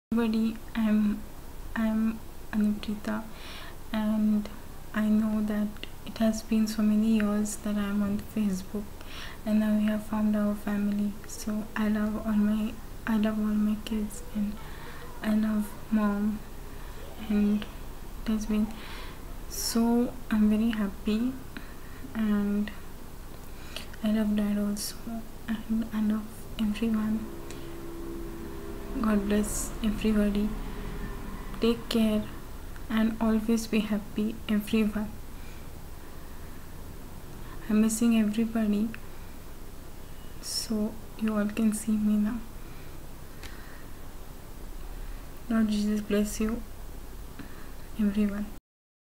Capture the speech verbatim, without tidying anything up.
Everybody, I'm I'm Anuprita, and I know that it has been so many years that I'm on Facebook, and now we have found our family. So I love all my I love all my kids, and I love mom, and it has been so I'm very happy, and I love dad also, and I love everyone. God bless everybody. Take care and always be happy, everyone. I'm missing everybody, so you all can see me now. Lord Jesus bless you, everyone.